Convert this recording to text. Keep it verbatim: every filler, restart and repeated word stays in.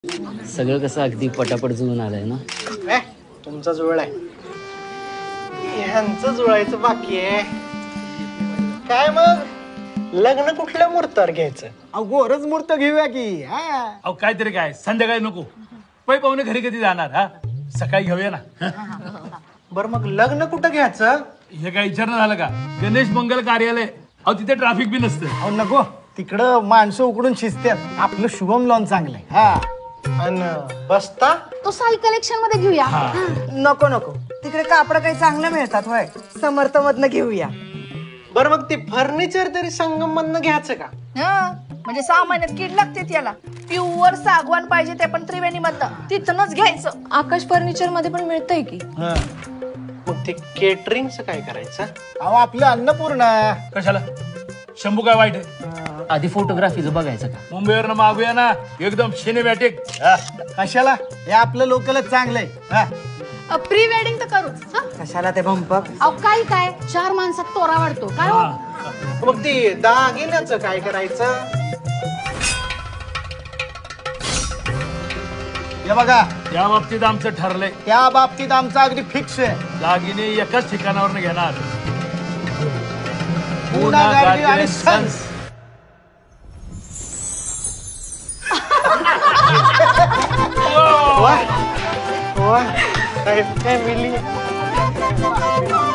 सगळं कसं अगदी पटापट जुळून आलंय ना. ए, तुमचा जुळ आहे, ह्यांचं जुळायचं बाकी आहे. काय मग लग्न कुठल्या मुहूर्तावर घ्यायचं? अहो गोरच मूर्त घेऊया की. अहो काहीतरी काय, संध्याकाळी नको. पै पाहुणे घरी कधी जाणार? हा सकाळी घेऊया ना. बर मग लग्न कुठं घ्यायचं? हे काय विचारणं झालं का? गणेश मंगल कार्यालय. अहो तिथे ट्रॅफिक बी नसतं. अहो नको, तिकडं माणसं उकडून शिजतात. आपलं शुभम लॉन चांगलंय. हा आणि बसता तो साई कलेक्शन मध्ये घेऊया. नको नको, तिकडे कापड काही चांगलं मिळतात होय. समर्थ मधनं घेऊया. बर मग ते फर्निचर तरी संगम मधनं घ्यायचं का? हं, म्हणजे सहा महिन्यात कीड लागते त्याला. प्युअर सागवान पाहिजे ते पण त्रिवेणी मधनं, तिथनच घ्यायचं. आकाश फर्निचर मध्ये पण मिळतंय की. मग ते केटरिंगचं काय करायचं? अहो आपलं अन्नपूर्णा. कशाला? शंभू काय वाईट आहे? आधी फोटोग्राफीचं बघायचं का? मुंबईवरनं मागूया ना, एकदम सिनेमॅटिक. कशाला? हे आपलं लोकलच चांगलंय. हा प्री वेडिंग तर करूच. हं? कशाला ते भंपक? अहो काय काय चार माणसात तोरा वाढतो काय हो? मग ते दागिन्याचं काय करायचं? हे बघा, या बाबतीत आमचं ठरलंय. त्या बाबतीत आमचं अगदी फिक्स आहे. दागिने एकाच ठिकाणावर घेणार. पूना गाडगे आणि सन्स. वा वा, काय फॅमिली.